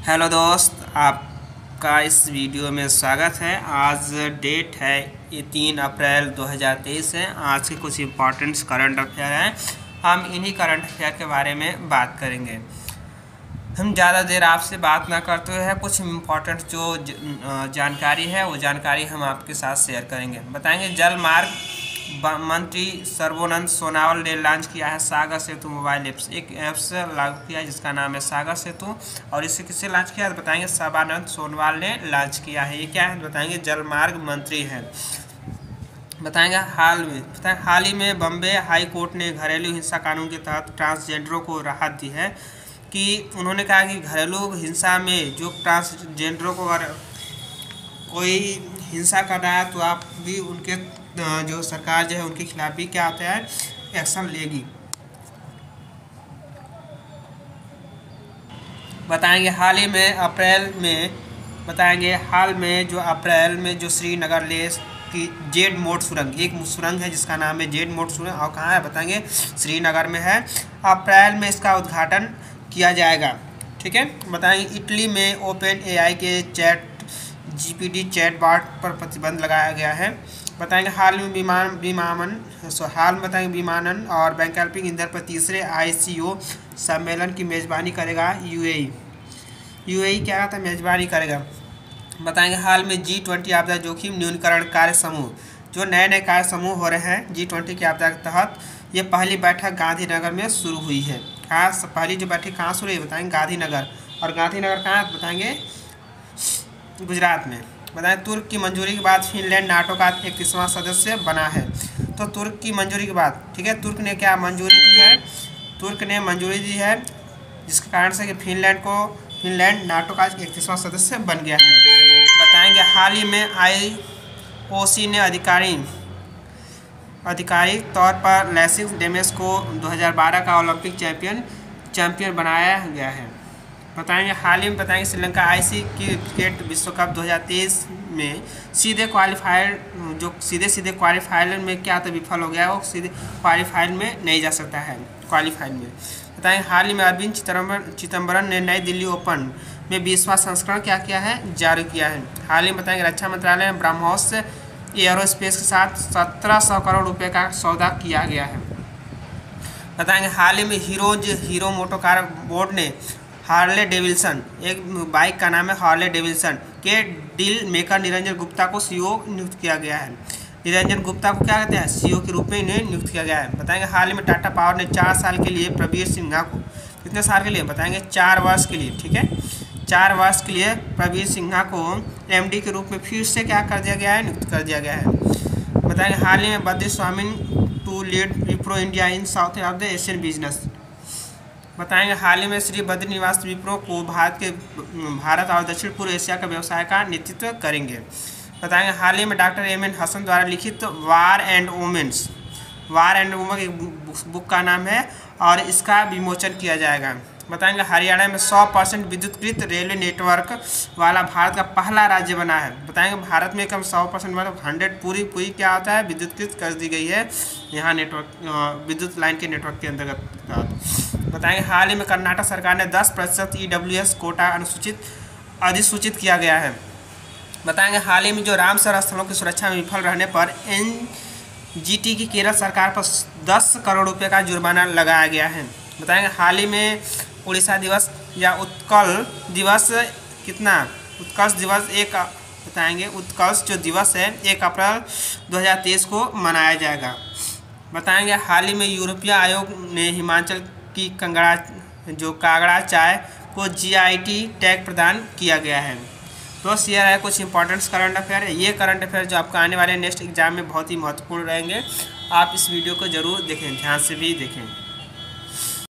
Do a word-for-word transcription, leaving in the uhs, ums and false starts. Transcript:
Hello दोस्त, आपका इस वीडियो में स्वागत है। आज डेट है ये तीन अप्रैल दो हज़ार तेईस है। आज के कुछ इम्पोर्टेंट करंट अफेयर हैं। हम इन्हीं करंट अफेयर के बारे में बात करेंगे। हम ज़्यादा देर आपसे बात ना करते हुए कुछ इम्पोर्टेंट जो जानकारी है वो जानकारी हम आपके साथ शेयर करेंगे। बताएंगे जल मार्ग मंत्री सर्बानंद सोनोवाल ने लॉन्च किया है सागर सेतु मोबाइल ऐप्स। एक ऐप्स लागू किया है जिसका नाम है सागर सेतु, और इसे किससे लॉन्च किया है बताएंगे सर्बानंद सोनोवाल ने लॉन्च किया है। ये क्या है बताएंगे जल मार्ग मंत्री है। बताएंगे हाल में बताएंगे हाल ही में बम्बे हाई कोर्ट ने घरेलू हिंसा कानून के तहत ट्रांसजेंडरों को राहत दी है कि उन्होंने कहा कि घरेलू हिंसा में जो ट्रांसजेंडरों को अगर कोई हिंसा कर रहा है तो आप भी उनके जो सरकार जो है उनके खिलाफ भी क्या होता है एक्शन लेगी। बताएंगे हाल ही में अप्रैल में बताएंगे हाल में जो अप्रैल में जो श्रीनगर लेह की जेड मोड सुरंग, एक सुरंग है जिसका नाम है जेड मोड सुरंग, और कहाँ है बताएंगे श्रीनगर में है। अप्रैल में इसका उद्घाटन किया जाएगा। ठीक है। बताएंगे इटली में ओपन एआई के चैट जीपीटी चैट बॉट पर प्रतिबंध लगाया गया है। बताएंगे हाल में विमान विमानन सो हाल में बताएंगे विमानन और वैकल्पिक ईंधन पर तीसरे आईसीओ सम्मेलन की मेज़बानी करेगा यूएई। यूएई क्या कहता है मेज़बानी करेगा। बताएंगे हाल में जी ट्वेंटी आपदा जोखिम न्यूनीकरण कार्य समूह, जो नए नए कार्य समूह हो रहे हैं जी ट्वेंटी की आपदा के तहत, ये पहली बैठक गांधीनगर में शुरू हुई है। खास पहली जो बैठक कहाँ शुरू हुई बताएंगे गांधीनगर, और गांधीनगर कहाँ बताएंगे गुजरात में। बताएं तुर्क की मंजूरी के बाद फिनलैंड नाटो का इक्कीसवां सदस्य बना है। तो तुर्क की मंजूरी के बाद ठीक है तुर्क ने क्या मंजूरी दी है तुर्क ने मंजूरी दी है जिसके कारण से कि फिनलैंड को फिनलैंड नाटो का इक्कीसवां सदस्य बन गया है। बताएंगे हाल ही में आईओसी ने अधिकारी आधिकारिक तौर पर लेसिस डेमेस को दो हज़ार बारह का ओलंपिक चैंपियन चैंपियन बनाया गया है। बताएंगे हाल ही में बताएंगे श्रीलंका आईसी क्रिकेट विश्व कप दो हज़ार तेईस में सीधे क्वालिफायर जो सीधे सीधे क्वालिफायर में क्या तो विफल हो गया, वो सीधे क्वालिफायर में नहीं जा सकता है क्वालिफायर में। बताएंगे हाल ही में अरविंद चिदम्बरम चिदम्बरम ने नई दिल्ली ओपन में बीसवां संस्करण क्या किया है जारी किया है। हाल ही में बताएंगे रक्षा मंत्रालय में ब्रह्मोस एयरोस्पेस के साथ सत्रह सौ करोड़ रुपये का सौदा किया गया है। बताएंगे हाल ही में हीरोज हीरो मोटोकार बोर्ड ने हार्ले डेविल्सन, एक बाइक का नाम है हार्ले डेविल्सन के डील मेकर निरंजन गुप्ता को सीईओ नियुक्त किया गया है। निरंजन गुप्ता को क्या कहते हैं सीईओ के रूप में इन्हें नियुक्त किया गया है। बताएंगे हाल ही में टाटा पावर ने चार साल के लिए प्रवीर सिन्हा को, कितने साल के लिए बताएंगे चार वर्ष के लिए, ठीक है चार वर्ष के लिए प्रवीर सिन्हा को एमडी के रूप में फिर से क्या कर दिया गया है नियुक्त कर दिया गया है। बताएंगे हाल ही में Badri Swami to lead Wipro India in south of the Asian business. बताएंगे हाल ही में श्री बद्रीनिवास विप्रो को भारत के भारत और दक्षिण पूर्व एशिया का व्यवसाय का नेतृत्व करेंगे। बताएंगे हाल ही में डॉक्टर एम एन हसन द्वारा लिखित war and women's war and women एक बुक का नाम है और इसका विमोचन किया जाएगा। बताएंगे हरियाणा में सौ परसेंट विद्युतकृत रेलवे नेटवर्क वाला भारत का पहला राज्य बना है। बताएंगे भारत में कम सौ परसेंट मतलब हंड्रेड पूरी पूरी क्या होता है विद्युतकृत कर दी गई है यहाँ नेटवर्क विद्युत लाइन के नेटवर्क के अंतर्गत। बताएंगे हाल ही में कर्नाटक सरकार ने दस प्रतिशत ई डब्ल्यू एस कोटा अनुसूचित अधिसूचित किया गया है। बताएंगे हाल ही में जो रामसर स्थलों की सुरक्षा में विफल रहने पर एन जी टी की केरल सरकार पर दस करोड़ रुपए का जुर्माना लगाया गया है। बताएंगे हाल ही में उड़ीसा दिवस या उत्कल दिवस कितना उत्कर्ष दिवस एक बताएंगे उत्कर्ष जो दिवस है एक अप्रैल दो हज़ार तेईस को मनाया जाएगा। बताएंगे हाल ही में यूरोपीय आयोग ने हिमाचल की कंगड़ा जो कागड़ा चाय को जीआईटी टैग प्रदान किया गया है। तो शेयर है कुछ इंपॉर्टेंट करंट अफेयर है। ये करंट अफेयर जो आपका आने वाले नेक्स्ट एग्जाम में बहुत ही महत्वपूर्ण रहेंगे। आप इस वीडियो को जरूर देखें, ध्यान से भी देखें।